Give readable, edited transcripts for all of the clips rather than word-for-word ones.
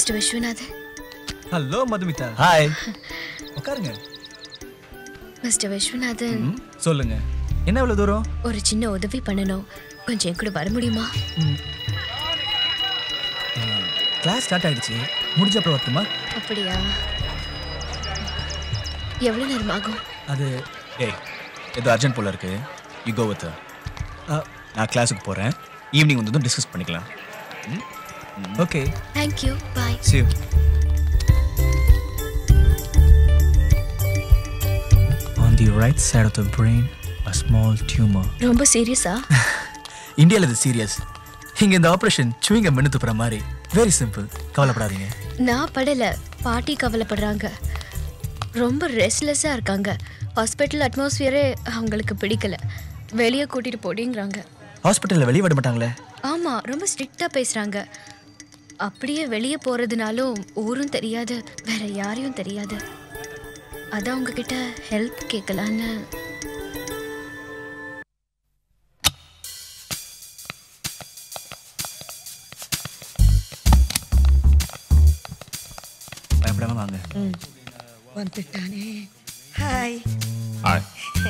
Mister Viswanathan. Hello Madhumitha. Hi. உட்காருங்க. Mister Viswanathan. சொல்லுங்க. என்ன இவ்வளவு தூரம்? ஒரு சின்ன உதவி பண்ணணும். கொஞ்சம் கூட வர முடியுமா? கிளாஸ் ஸ்டார்ட் ஆயிடுச்சு. முடிஞ்ச அப்புறம் வரட்டுமா? அப்படியா? எவ்வளவு நேரம் ஆகும்? அது ஏதோ அர்ஜென்ட் போல இருக்கு. You go with. நான் கிளாஸுக்கு போறேன். ஈவினிங் வந்து டிஸ்கஸ் பண்ணிக்கலாம். Okay. Thank you. Bye. See you. On the right side of the brain, a small tumor. ரொம்ப சீரியஸா? இந்தியால இது சீரியஸ். இங்க இந்த ஆபரேஷன் சுவிங்க மென்னு துப்புற மாதிரி. Very simple. கவலைப்படாதீங்க. நான் படல. பாட்டி கவலைப்படுறாங்க. ரொம்ப ரெஸ்ட்லெஸ்ஸா இருக்காங்க. ஹாஸ்பிட்டல் அட்மாஸ்பியரே அவங்களுக்கு பிடிக்கல. வெளியே கூட்டிட்டு போடிங்கறாங்க. ஹாஸ்பிட்டல்ல வெளிய விட மாட்டாங்களே? ஆமா, ரொம்ப ஸ்ட்ரிக்ட்டா பேசுறாங்க. அப்படியே வெளியே போறதுனாலும் ஊரும் தெரியாது, வேற யாரையும் தெரியாது. அதான் உங்ககிட்ட ஹெல்ப் கேட்கலான்னு. பயப்படாம வாங்க. வந்துட்டானே. ஹாய். ஹாய்.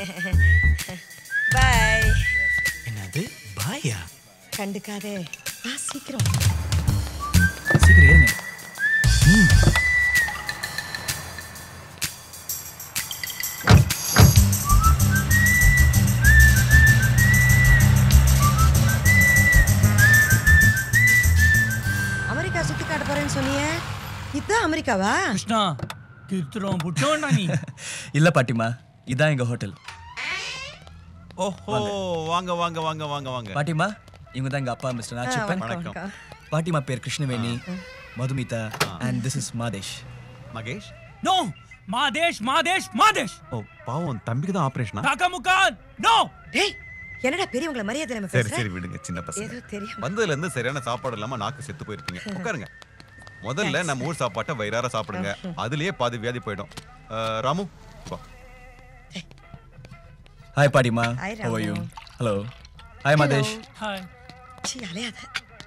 பை. என்னது பாயா? கண்டுக்காதே. வா சீக்கிரம். சீக்கிரம் ஏறுங்க. அமெரிக்கா சுத்தி காட்ட போறேன்னு சொன்னியே, இதான் அமெரிக்காவா? கிருஷ்ணா கிருத்ரோம் புட்டோண்டா நீ. இல்ல பாட்டிமா, இதான் எங்க ஹோட்டல். ஓஹோ, வாங்க வாங்க வாங்க வாங்க வாங்க. பாட்டிமா, இவங்க தான் எங்க அப்பா மிஸ்டர் நாச்சிப்பன். வணக்கம். பாட்டிமா பேர் Krishnaveni, Madhumitha, and this is Madhesh. Mahesh? No, Madhesh Madhesh Madhesh. ஓ பாவம், தம்பிக்கு தான் ஆபரேஷனா? காக்கா முக்கான். நோ. டேய், என்னடா பெரியவங்கள மரியாதை இல்லாம சரி பேசுற? சரி விடுங்க, சின்ன பசங்க. ஏதோ தெரியும். வந்ததுல இருந்து சரியான சாப்பாடு இல்லாம நாக்கு செத்து போயிருக்கீங்க. உட்காருங்க. முதல்ல நம்ம ஊர் சாப்பாட்டை வயிறார சாப்பிடுங்க. அதுலயே பாதி வியாதி போயிடும். ராமு வா. ஹாய் பாட்டிமா. Hi, how are you? Ramu. Hello. Hi Madhesh. Hi. சீ அலையாத.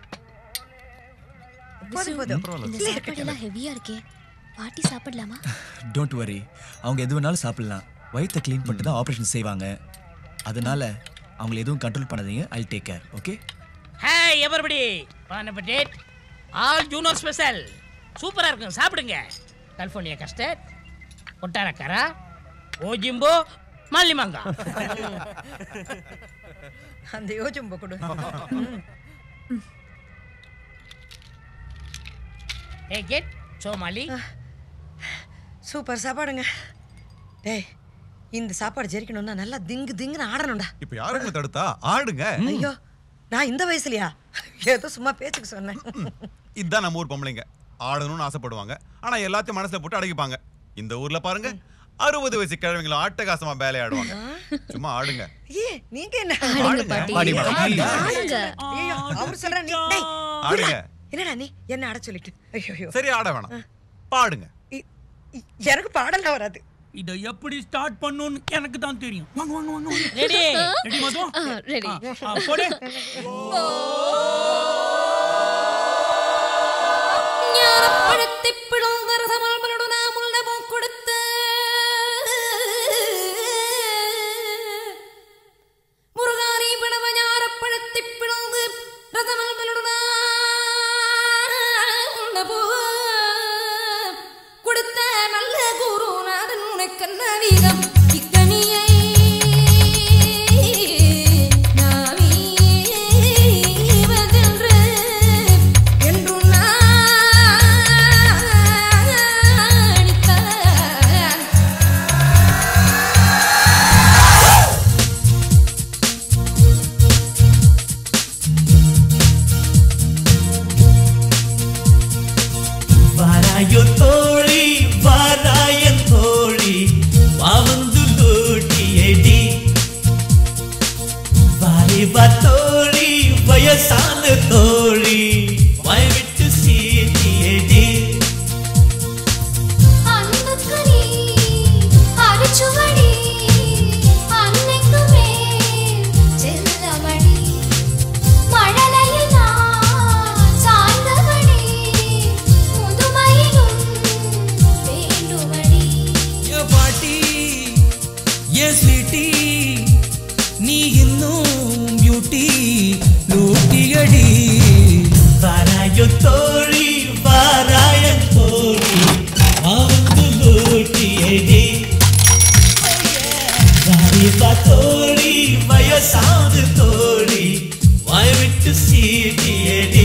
விசு, போதும். இந்த சாப்பாடெல்லாம் ஹெவியா இருக்கே. பாட்டி சாப்பிடலாமா? டோன்ட் வரி, அவங்க எது வேணாலும் சாப்பிடலாம். வயிற்றை க்ளீன் பண்ணிட்டு தான் ஆப்ரேஷன் செய்வாங்க. அதனால அவங்களை எதுவும் கண்ட்ரோல் பண்ணாதீங்க. I take care. Okay? Hi everybody. Bon appetit. All ஜூனோ ஸ்பெஷல். சூப்பரா இருக்கும், சாப்பிடுங்க. கலிஃபோர்னியா கஸ்டர்ட், ஒட்டாரக்காரா, ஓஜிம்போ, மல்லிமாங்கா. அந்த யோஜம்போ கொடு. Take it. சோமாலி. சூப்பர் சாப்பாடுங்க. டேய், இந்த சாப்பாடு ஜெரிக்கணும்னா நல்லா திங்கு திங்குன்னு ஆடணும்டா. இப்போ யாருங்க தடுத்தா? ஆடுங்க. ஐயோ, நான் இந்த வயசுலயா? ஏதோ சும்மா பேச்சுக்கு சொன்னேன். இதுதான் நம்ம ஊர் பொம்பளைங்க. ஆடணும்னு ஆசைப்படுவாங்க, ஆனா எல்லாத்தையும் மனசுல போட்டு அடக்கிப்பாங்க. இந்த ஊர்ல பாருங்க, 60 வயசு கிழவங்களும் ஆட்டகாசமா வேலை ஆடுவாங்க. சும்மா ஆடுங்க. ஏ, நீங்க என்ன ஆடுங்க பாட்டி. ஆடுங்க. ஐயோ, அவர் சொல்ற நீ. டேய், ஆடுங்க. என்னடா நீ என்ன ஆட சொல்லிட்டு? ஐயோ, சரி ஆட வேணாம், பாடுங்க. எனக்கு பாடலாம் வராது. இத எப்படி ஸ்டார்ட் பண்ணனும்னு எனக்கு தான் தெரியும். வாங்க வாங்க வாங்க. ரெடி. ரெடி மது? ரெடி. போடு. ஞானப்படுத்தி பிளந்த ரசமல்மலோடு நாமுல் நமோ கொடுத்து முருகாரி பிளவ ஞானப்படுத்தி பிளந்து ரசமல்மலோடு நமோ கொடுத்த நல்ல குருநாதன் உனக்கு நவீனம் இக்கனியை நாவீவ ये स्वीटी नी இன்னும் ब्यूटी लूटियडी वारायो तोड़ी वाराय तोड़ी आवंदु लूटियडी वारीबा तोड़ी वयसांद तोड़ी वाय विट्टु सीटियडी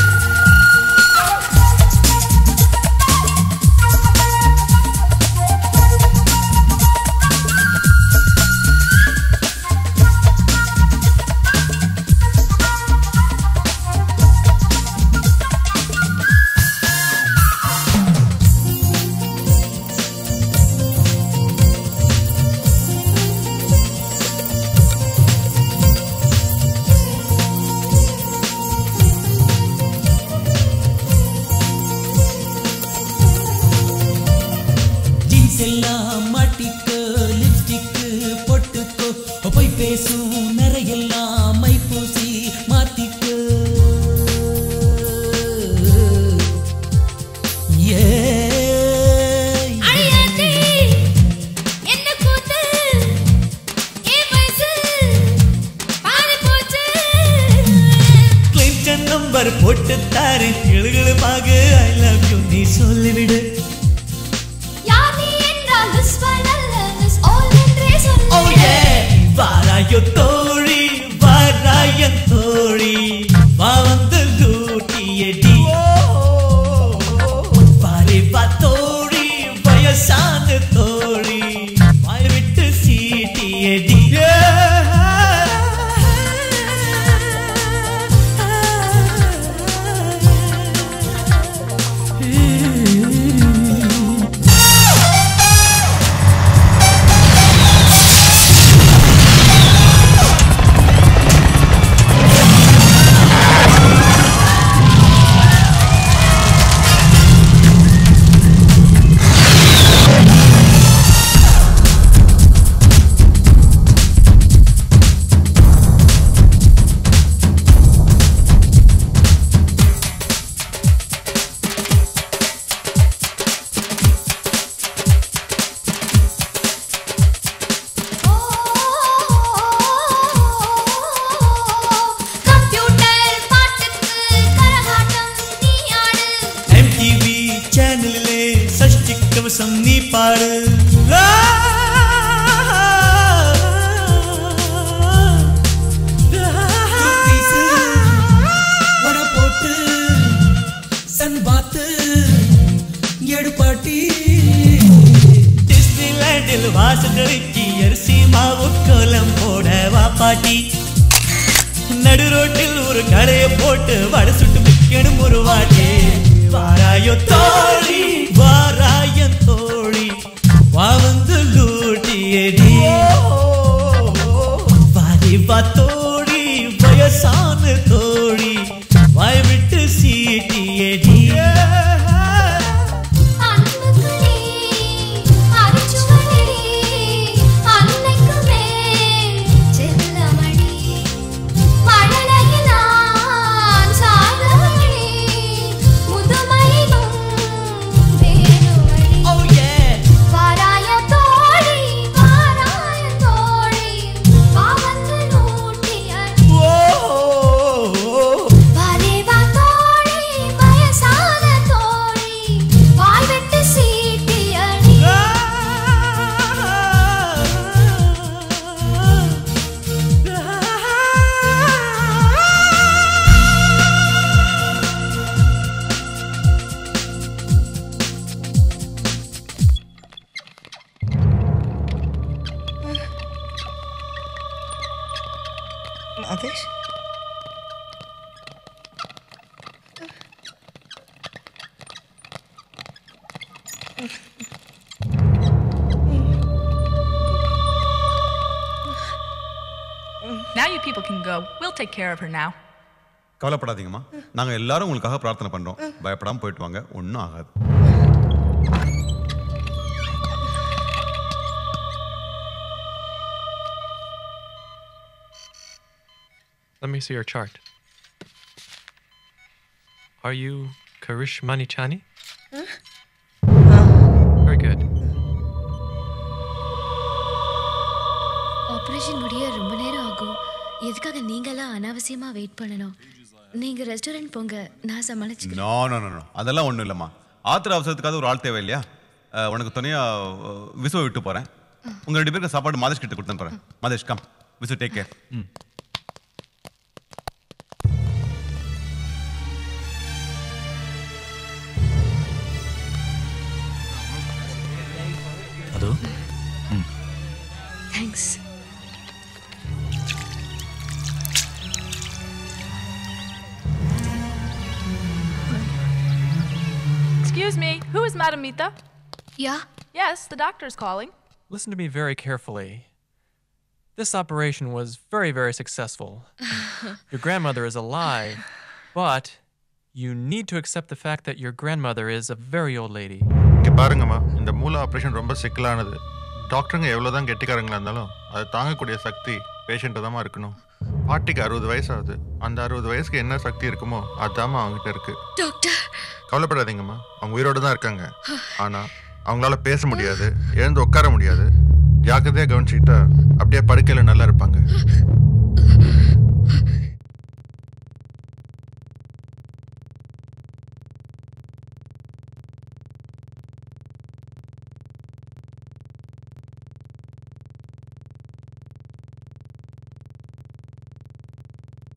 Now you people can go. We'll take care of her now. கவலைப்படாதீங்கம்மா. நாங்க எல்லாரும் உங்களுக்காக பிரார்த்தனை பண்றோம். பயப்படாம போயிட்டு வாங்க. ஒண்ணும் ஆகாது. Let me see your chart. Are you Karish Manichani? Huh? Very good. Operation முடிய ரொம்ப நேரம் ஆகும். எதுக்காக நீங்களாம் அனாவசியமா வெயிட் பண்ணணும்? நீங்க ரெஸ்டாரண்ட் போங்க, நான் சமாளிச்சுக்கிறேன். நோ நோ நோ அதெல்லாம் ஒன்றும் இல்லைம்மா. ஆத்திர அவசரத்துக்காக ஒரு ஆள் தேவை இல்லையா? உனக்கு துணையாக விசுவை விட்டு போகிறேன். உங்கள் 2 பேருக்கு சாப்பாடு மாதேஷ் கிட்ட கொடுத்து போகிறேன். Madhesh come, Visu take care. அது thanks. Excuse me, who is Madhumitha? Yeah? Yes, the doctor's calling. Listen to me very carefully. This operation was very, very successful. Your grandmother is alive, but you need to accept the fact that your grandmother is a very old lady. இங்கே பாருங்கம்மா, இந்த மூல operation ரொம்ப சிக்கலானது. டாக்டருங்க எவ்வளோதான் கெட்டிக்காரங்களா இருந்தாலும் அதை தாங்கக்கூடிய சக்தி பேஷண்ட்டு தான் இருக்கணும். பாட்டிக்கு 60 வயசு ஆகுது. அந்த 60 வயசுக்கு என்ன சக்தி இருக்குமோ அதாம்மா அவங்ககிட்ட இருக்கு. டாக்டர் கவலைப்படாதீங்கம்மா, அவங்க உயிரோடு தான் இருக்காங்க. ஆனால் அவங்களால பேச முடியாது, எழுந்து உட்கார முடியாது. ஜாக்கிரதையாக கவனிச்சுக்கிட்டா அப்படியே படுக்கையில் நல்லா இருப்பாங்க.